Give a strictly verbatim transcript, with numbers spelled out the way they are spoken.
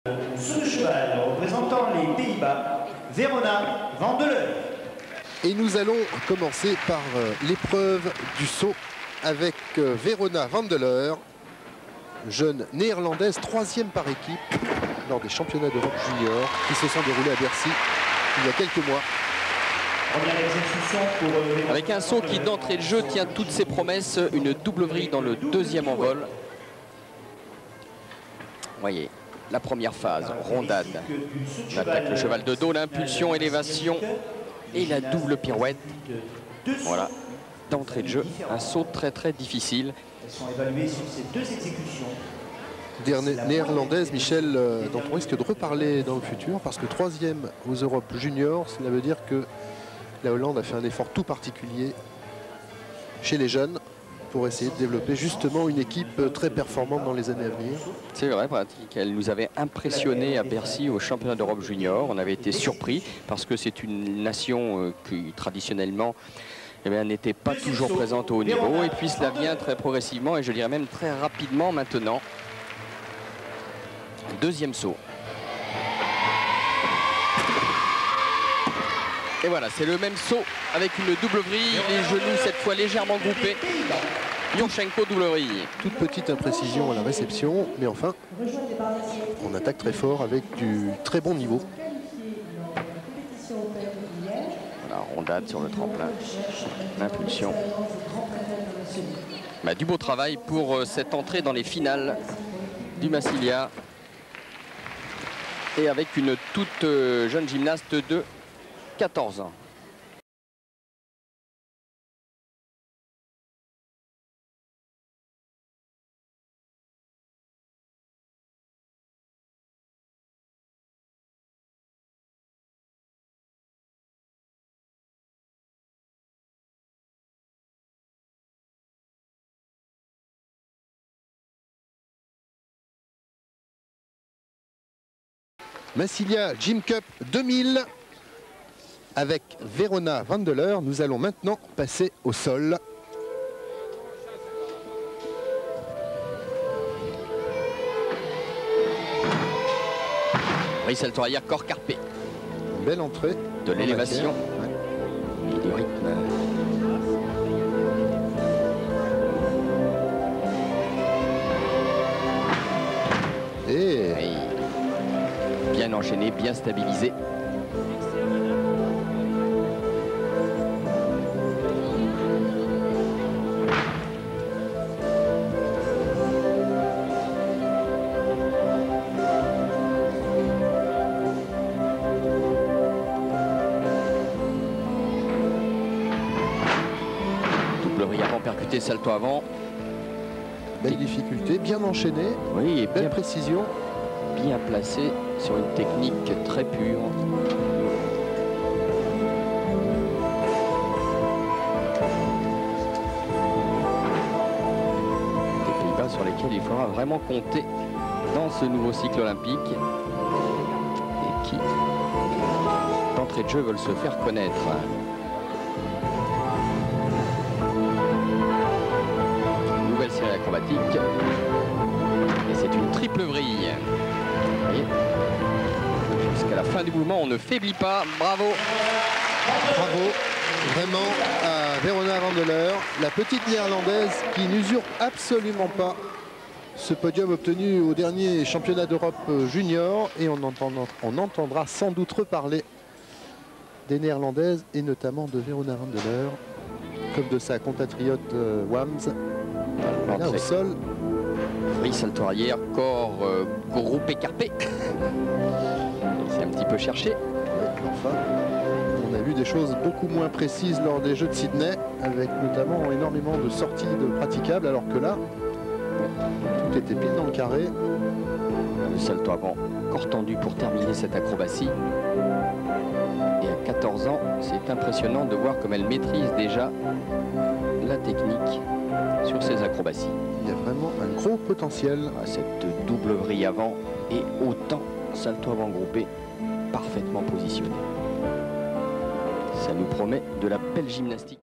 Sous le cheval représentant les Pays-Bas, Verona Vandeleur. Et nous allons commencer par euh, l'épreuve du saut avec euh, Verona Vandeleur, jeune néerlandaise, troisième par équipe lors des championnats d'Europe junior qui se sont déroulés à Bercy il y a quelques mois. Avec un saut qui d'entrée de jeu tient toutes ses promesses, une double vrille dans le deuxième envol. Voyez, la première phase, rondade. On attaque le cheval de dos, l'impulsion, élévation et la double pirouette. Voilà, d'entrée de jeu, un saut très très difficile. Elles sont évaluées sur ces deux exécutions. Dernière néerlandaise, Michel, euh, dont on risque de reparler dans le futur, parce que troisième aux Europes juniors, cela veut dire que la Hollande a fait un effort tout particulier chez les jeunes pour essayer de développer justement une équipe très performante dans les années à venir. C'est vrai, pratique. Elle nous avait impressionné à Bercy au championnat d'Europe junior. On avait été surpris parce que c'est une nation euh, qui traditionnellement eh bien, n'était pas toujours présente au haut niveau. Et puis cela vient très progressivement et je dirais même très rapidement maintenant. Deuxième saut. Et voilà, c'est le même saut avec une double vrille, les genoux cette fois légèrement groupés. Yurchenko double vrille. Toute petite imprécision à la réception, mais enfin, on attaque très fort avec du très bon niveau. Voilà, rondade sur le tremplin, l'impulsion. Bah, du beau travail pour euh, cette entrée dans les finales du Massilia. Et avec une toute euh, jeune gymnaste de quatorze ans. Massilia Gym Cup deux mille avec Verona Vandeleur. Nous allons maintenant passer au sol. Oui, salto arrière, corps carpé. Une belle entrée. De l'élévation. Ouais. Et du rythme. Et... Oui. Bien enchaîné, bien stabilisé. Double vrille avant, percuté, salto avant. Belle difficulté, bien enchaîné. Oui, et belle bien précision. Bien placé sur une technique très pure. Des Pays-Bas sur lesquels il faudra vraiment compter dans ce nouveau cycle olympique et qui, d'entrée de jeu, veulent se faire connaître. Nouvelle série acrobatique. Et c'est une triple vrille. Jusqu'à la fin du mouvement, on ne faiblit pas. Bravo. Bravo vraiment à Verona Vandeleur, la petite néerlandaise qui n'usure absolument pas ce podium obtenu au dernier championnat d'Europe junior. Et on, entendra, on entendra sans doute reparler des néerlandaises et notamment de Verona Vandeleur, comme de sa compatriote euh, Wams. Là au sol. Oui, salto arrière, corps euh, groupé carpé. C'est un petit peu cherché. Ouais, enfin, on a vu des choses beaucoup moins précises lors des Jeux de Sydney, avec notamment énormément de sorties de praticables, alors que là, tout était pile dans le carré. Le salto avant, corps tendu pour terminer cette acrobatie. Et à quatorze ans, c'est impressionnant de voir comme elle maîtrise déjà la technique sur ses acrobaties. Il y a vraiment un gros potentiel. Cette double vrille avant et autant salto avant groupé parfaitement positionné. Ça nous promet de la belle gymnastique.